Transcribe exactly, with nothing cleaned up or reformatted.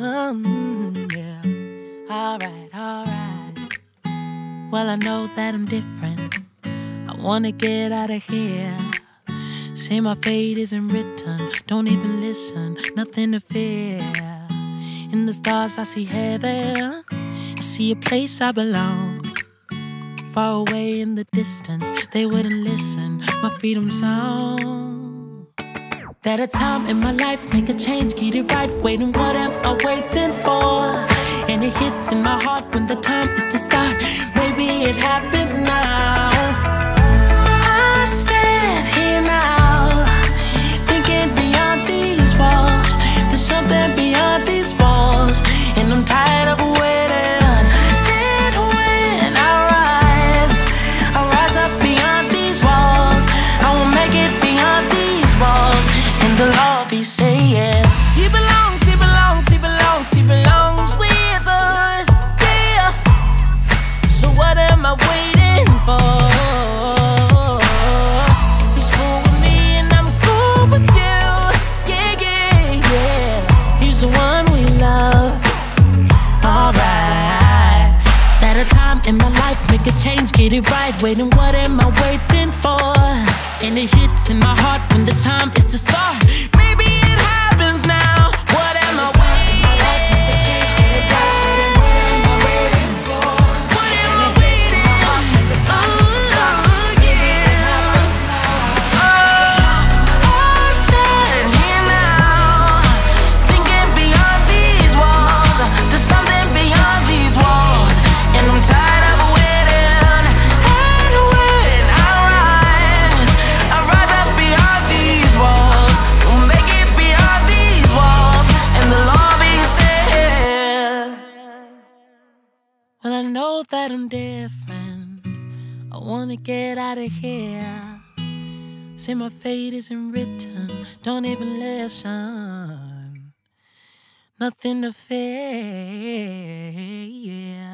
Um, yeah. Alright, alright. Well, I know that I'm different. I wanna get out of here. Say my fate isn't written. Don't even listen, nothing to fear. In the stars I see heaven. I see a place I belong. Far away in the distance, they wouldn't listen. My freedom song. That a time in my life make a change, get it right. Waiting, what am I waiting for? And it hits in my heart when the time is to start. Maybe it happens now. I stand here now, thinking beyond these walls. There's something beyond these walls, and I'm tired of waiting. And when I rise, I rise up beyond these walls. I will make it beyond these walls, and the Lord be saying, He belongs, He belongs, He belongs, He belongs with us. Yeah. So what am I waiting for? He's cool with me and I'm cool with you. Yeah, yeah, yeah. He's the one we love. Alright. That a time in my life make a change, get it right. Waiting, what am I waiting for? And it hits in my heart when the time is to start. Maybe it happens now. What am I waiting? My life make a change, get it right. What am I waiting for? What am I waiting? Oh, yeah. Oh, I stand here now, thinking beyond these walls. There's something beyond these walls, and I'm tired of waiting. And when I rise, I rise up beyond these walls. We'll make it beyond these walls, and the Lord be said. Well, I know that I'm different. I wanna get out of here. Say my fate isn't written. Don't even listen. Nothing to fear.